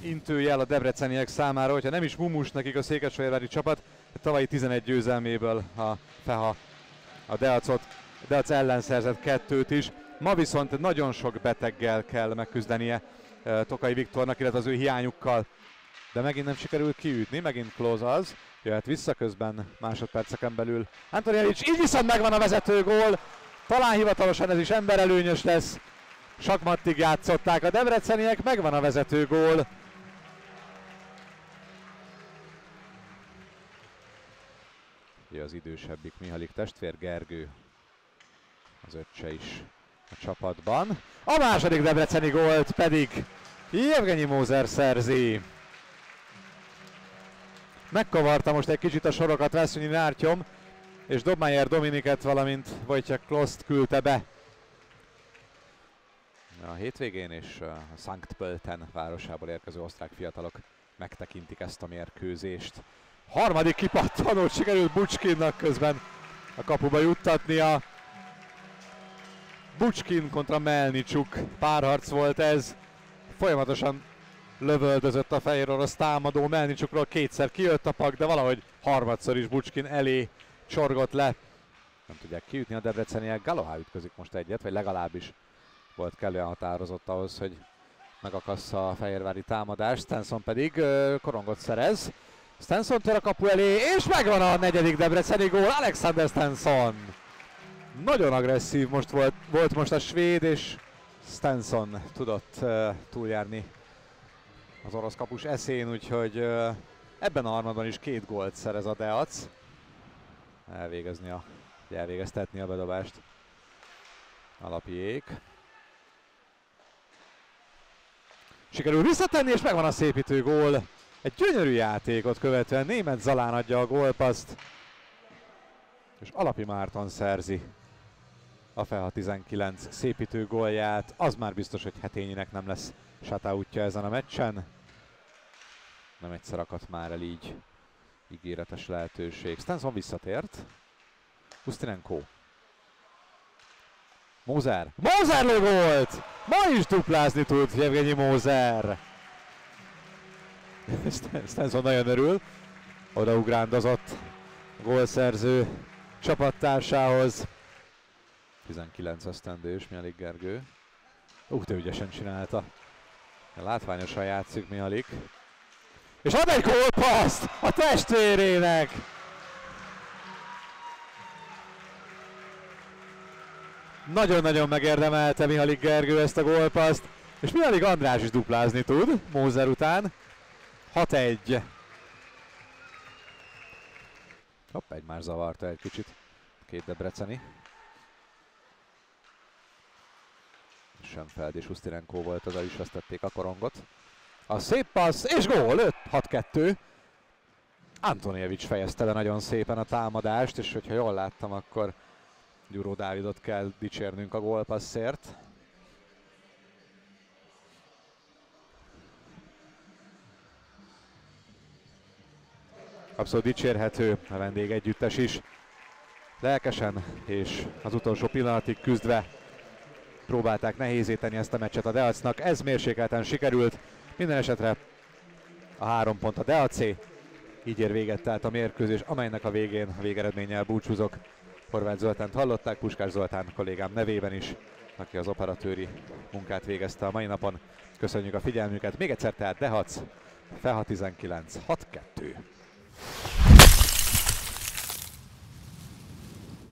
intőjel a debreceniek számára, hogyha nem is mumus nekik a székesfehérvári csapat, tavalyi 11 győzelméből a FEHA a Deac ellen szerzett 2-t is. Ma viszont nagyon sok beteggel kell megküzdenie Tokai Viktornak, illetve az ő hiányukkal. De megint nem sikerül kiütni, megint close az. Jöhet vissza közben másodperceken belül Antoni Elic, így viszont megvan a vezetőgól. Talán hivatalosan ez is emberelőnyös lesz. Sakmattig játszották a debreceniek, megvan a vezetőgól. Ugye az idősebbik Mihalik testvér, Gergő, az öccse is a csapatban. A második debreceni gólt pedig Jevgenyi Moser szerzi. Megkavarta most egy kicsit a sorokat Veszonyi Nártyom, és Dobmeier Dominiket, valamint Wojciech Kloszt küldte be a hétvégén, és a Sankt Pölten városából érkező osztrák fiatalok megtekintik ezt a mérkőzést. Harmadik kipattanót sikerült Bucskinnak közben a kapuba juttatnia. Bucskin kontra Melnicsuk párharc volt ez. Folyamatosan lövöldözött a fehér orosz támadó, Melnicsukról kétszer kijött a pak, de valahogy harmadszor is Bucskin elé csorgott le. Nem tudják kiütni a debreceniek, Galohá ütközik most egyet, vagy legalábbis volt kellően határozott ahhoz, hogy megakassza a fehérvári támadást. Stenson pedig korongot szerez. Stenson tör a kapu elé, és megvan a negyedik debreceni gól, Alexander Stenson. Nagyon agresszív volt most a svéd, és Stenson tudott túljárni az orosz kapus eszén, úgyhogy ebben a harmadban is 2 gólt szerez a Deac. Elvégeztetni a bedobást Alapiék. Sikerül visszatenni, és megvan a szépítő gól. Egy gyönyörű játékot követően Németh Zalán adja a gólpaszt, és Alapi Márton szerzi a FEHA 19 szépítő gólját. Az már biztos, hogy Hetényinek nem lesz shoutoutja ezen a meccsen. Nem egyszer akadt már el így ígéretes lehetőség. Stenson visszatért. Ustinenko. Moser. Moser lő gólt! Ma is duplázni tud Jevgenyi Moser. Stenson nagyon örül. Odaugrándozott a gólszerző csapattársához. 19 esztendős Mihalik Gergő. De ügyesen csinálta. Látványosan játszik Mihalik. És ad egy gólpaszt a testvérének! Nagyon-nagyon megérdemelte Mihalik Gergő ezt a gólpaszt, és Mihalik András is duplázni tud Moser után. 6-1. Hopp, egy már zavarta egy kicsit két debreceni. Schönfeld és Ustinenko volt az, is vesztették a korongot. A szép passz, és gól! 6-2. Antonievics fejezte le nagyon szépen a támadást, és hogyha jól láttam, akkor Gyuró Dávidot kell dicsérnünk a gólpasszért. Abszolút dicsérhető a vendégegyüttes is. Lelkesen és az utolsó pillanatig küzdve próbálták nehézé tenni ezt a meccset a Deacnak. Ez mérsékelten sikerült. Minden esetre a 3 pont a Deacé. Így ér véget tehát a mérkőzés, amelynek a végén a végeredménnyel búcsúzok. Horváth Zoltánt hallották, Puskás Zoltán kollégám nevében is, aki az operatőri munkát végezte a mai napon. Köszönjük a figyelmüket. Még egyszer tehát Deac, FEHA 19, 6-2.